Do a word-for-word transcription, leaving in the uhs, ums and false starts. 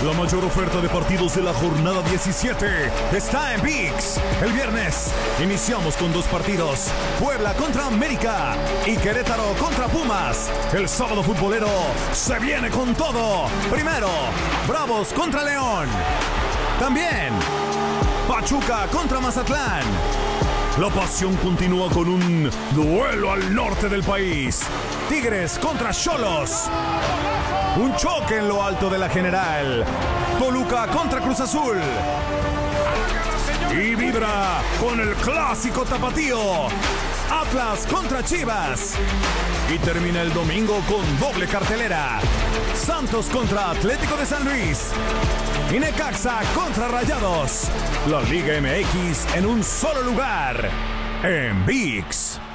La mayor oferta de partidos de la jornada diecisiete está en ViX. El viernes iniciamos con dos partidos: Puebla contra América y Querétaro contra Pumas. El sábado futbolero se viene con todo. Primero, Bravos contra León. También Pachuca contra Mazatlán. La pasión continúa con un duelo al norte del país. Tigres contra Xolos. Un choque en lo alto de la General. Toluca contra Cruz Azul. Y vibra con el clásico tapatío. Atlas contra Chivas. Y termina el domingo con doble cartelera: Santos contra Atlético de San Luis y Necaxa contra Rayados. La Liga M X en un solo lugar, en ViX.